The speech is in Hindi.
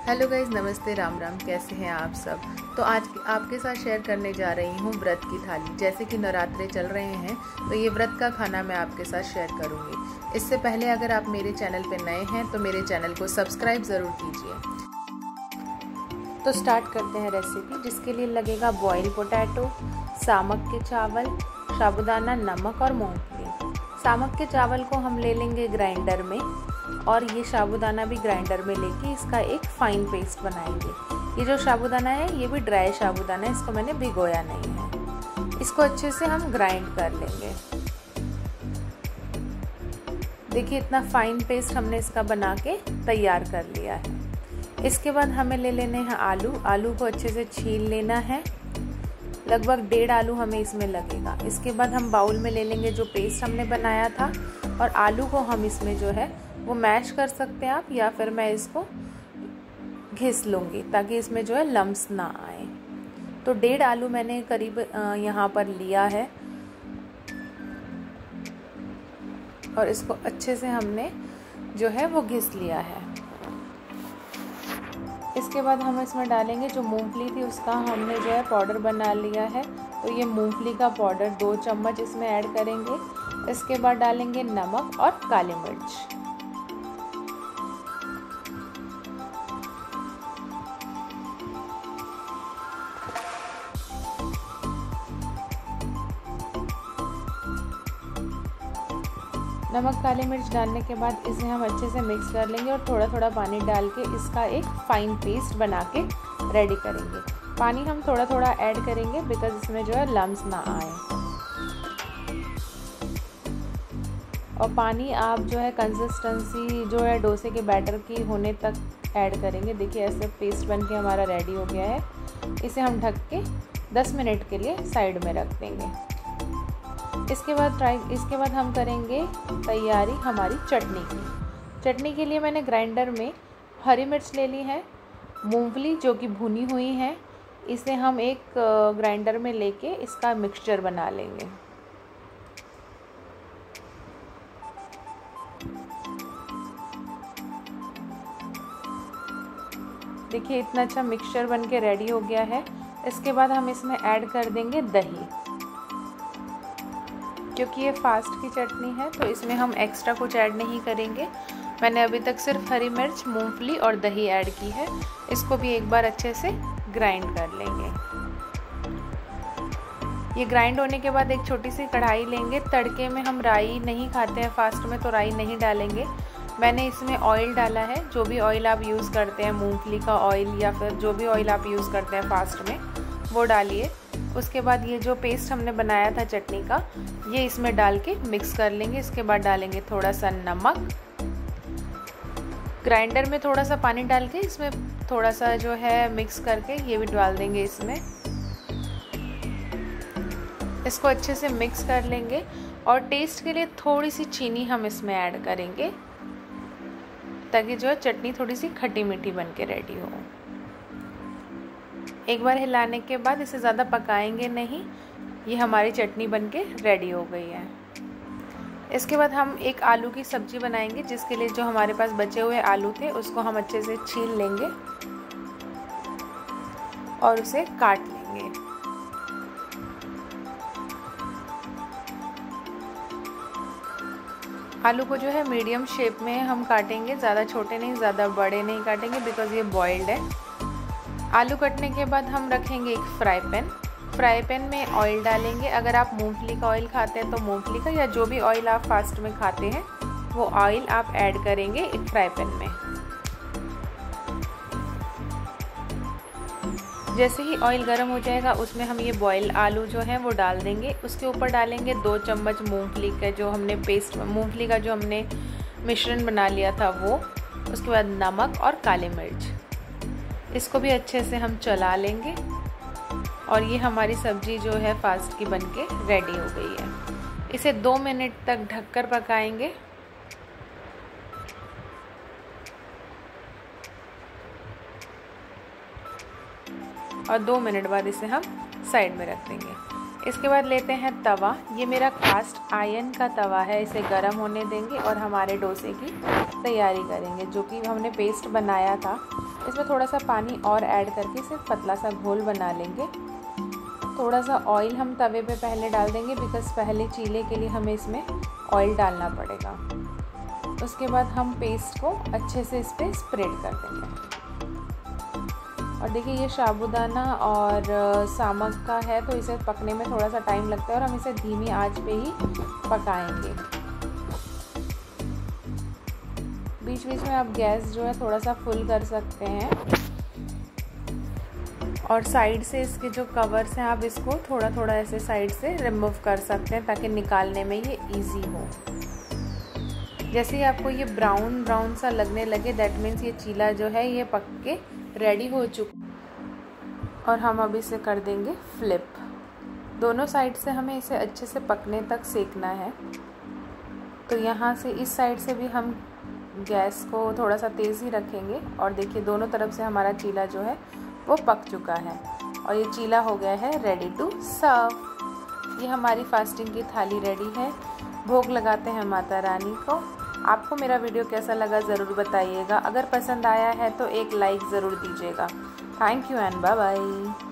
हेलो गाइज, नमस्ते, राम राम। कैसे हैं आप सब। तो आज आपके साथ शेयर करने जा रही हूँ व्रत की थाली। जैसे कि नवरात्रे चल रहे हैं तो ये व्रत का खाना मैं आपके साथ शेयर करूँगी। इससे पहले अगर आप मेरे चैनल पर नए हैं तो मेरे चैनल को सब्सक्राइब ज़रूर कीजिए। तो स्टार्ट करते हैं रेसिपी। जिसके लिए लगेगा बॉयल पोटैटो, सामक के चावल, साबूदाना, नमक और मूंगफली। सामक के चावल को हम ले लेंगे ग्राइंडर में और ये साबूदाना भी ग्राइंडर में लेके इसका एक फाइन पेस्ट बनाएंगे। ये जो साबूदाना है ये भी ड्राई साबूदाना है, इसको मैंने भिगोया नहीं है। इसको अच्छे से हम ग्राइंड कर लेंगे। देखिए इतना फाइन पेस्ट हमने इसका बना के तैयार कर लिया है। इसके बाद हमें ले लेने हैं आलू। आलू को अच्छे से छील लेना है। लगभग 1.5 आलू हमें इसमें लगेगा। इसके बाद हम बाउल में ले लेंगे जो पेस्ट हमने बनाया था और आलू को हम इसमें जो है वो मैश कर सकते हैं आप, या फिर मैं इसको घिस लूँगी ताकि इसमें जो है लम्स ना आए। तो 1.5 आलू मैंने करीब यहाँ पर लिया है और इसको अच्छे से हमने जो है वो घिस लिया है। इसके बाद हम इसमें डालेंगे जो मूंगफली थी, उसका हमने जो है पाउडर बना लिया है। तो ये मूंगफली का पाउडर 2 चम्मच इसमें ऐड करेंगे। इसके बाद डालेंगे नमक और काली मिर्च। नमक काली मिर्च डालने के बाद इसे हम अच्छे से मिक्स कर लेंगे और थोड़ा थोड़ा पानी डाल के इसका एक फाइन पेस्ट बना के रेडी करेंगे। पानी हम थोड़ा थोड़ा ऐड करेंगे बिकॉज इसमें जो है लम्स ना आए। और पानी आप जो है कंसिस्टेंसी जो है डोसे के बैटर की होने तक ऐड करेंगे। देखिए ऐसे पेस्ट बन के हमारा रेडी हो गया है। इसे हम ढक के 10 मिनट के लिए साइड में रख देंगे। इसके बाद हम करेंगे तैयारी हमारी चटनी की। चटनी के लिए मैंने ग्राइंडर में हरी मिर्च ले ली है, मूंगफली जो कि भुनी हुई है, इसे हम एक ग्राइंडर में लेके इसका मिक्सचर बना लेंगे। देखिए इतना अच्छा मिक्सचर बन के रेडी हो गया है। इसके बाद हम इसमें ऐड कर देंगे दही। क्योंकि ये फास्ट की चटनी है तो इसमें हम एक्स्ट्रा कुछ ऐड नहीं करेंगे। मैंने अभी तक सिर्फ हरी मिर्च, मूंगफली और दही ऐड की है। इसको भी एक बार अच्छे से ग्राइंड कर लेंगे। ये ग्राइंड होने के बाद एक छोटी सी कढ़ाई लेंगे। तड़के में हम राई नहीं खाते हैं फास्ट में, तो राई नहीं डालेंगे। मैंने इसमें ऑयल डाला है। जो भी ऑयल आप यूज़ करते हैं, मूंगफली का ऑयल या फिर जो भी ऑयल आप यूज़ करते हैं फास्ट में, वो डालिए। उसके बाद ये जो पेस्ट हमने बनाया था चटनी का, ये इसमें डाल के मिक्स कर लेंगे। इसके बाद डालेंगे थोड़ा सा नमक। ग्राइंडर में थोड़ा सा पानी डाल के इसमें थोड़ा सा जो है मिक्स करके ये भी डाल देंगे इसमें। इसको अच्छे से मिक्स कर लेंगे और टेस्ट के लिए थोड़ी सी चीनी हम इसमें ऐड करेंगे ताकि जो है चटनी थोड़ी सी खट्टी मीठी बन के रेडी हो। एक बार हिलाने के बाद इसे ज़्यादा पकाएंगे नहीं। ये हमारी चटनी बनके रेडी हो गई है। इसके बाद हम एक आलू की सब्ज़ी बनाएंगे, जिसके लिए जो हमारे पास बचे हुए आलू थे उसको हम अच्छे से छील लेंगे और उसे काट लेंगे। आलू को जो है मीडियम शेप में हम काटेंगे, ज़्यादा छोटे नहीं, ज़्यादा बड़े नहीं काटेंगे बिकॉज़ ये बॉइल्ड है। आलू कटने के बाद हम रखेंगे एक फ्राई पैन में ऑयल डालेंगे। अगर आप मूंगफली का ऑयल खाते हैं तो मूंगफली का, या जो भी ऑयल आप फास्ट में खाते हैं वो ऑयल आप ऐड करेंगे एक फ्राई पैन में। जैसे ही ऑयल गर्म हो जाएगा उसमें हम ये बॉयल आलू जो है वो डाल देंगे। उसके ऊपर डालेंगे 2 चम्मच मूंगफली का जो हमने पेस्ट, मूंगफली का जो हमने मिश्रण बना लिया था वो। उसके बाद नमक और काली मिर्च। इसको भी अच्छे से हम चला लेंगे और ये हमारी सब्ज़ी जो है फास्ट की बनके रेडी हो गई है। इसे 2 मिनट तक ढककर पकाएंगे। और 2 मिनट बाद इसे हम साइड में रख देंगे। इसके बाद लेते हैं तवा। ये मेरा कास्ट आयरन का तवा है। इसे गर्म होने देंगे और हमारे डोसे की तैयारी करेंगे। जो कि हमने पेस्ट बनाया था इसमें थोड़ा सा पानी और ऐड करके सिर्फ पतला सा घोल बना लेंगे। थोड़ा सा ऑयल हम तवे पे पहले डाल देंगे, बिकॉज़ पहले चीले के लिए हमें इसमें ऑयल डालना पड़ेगा। उसके बाद हम पेस्ट को अच्छे से इस पर स्प्रेड कर देंगे। और देखिए ये साबूदाना और सामक का है तो इसे पकने में थोड़ा सा टाइम लगता है और हम इसे धीमी आंच पे ही पकाएंगे। बीच बीच में आप गैस जो है थोड़ा सा फुल कर सकते हैं और साइड से इसके जो कवर्स हैं आप इसको थोड़ा थोड़ा ऐसे साइड से रिमूव कर सकते हैं ताकि निकालने में ये इजी हो। जैसे ही आपको ये ब्राउन ब्राउन सा लगने लगे, दैट मीन्स ये चीला जो है ये पक के रेडी हो चुका। और हम अब इसे कर देंगे फ्लिप। दोनों साइड से हमें इसे अच्छे से पकने तक सेकना है। तो यहाँ से इस साइड से भी हम गैस को थोड़ा सा तेज़ ही रखेंगे और देखिए दोनों तरफ से हमारा चीला जो है वो पक चुका है और ये चीला हो गया है रेडी टू सर्व। ये हमारी फास्टिंग की थाली रेडी है। भोग लगाते हैं माता रानी को। आपको मेरा वीडियो कैसा लगा ज़रूर बताइएगा। अगर पसंद आया है तो एक लाइक ज़रूर दीजिएगा। Thank you and bye bye.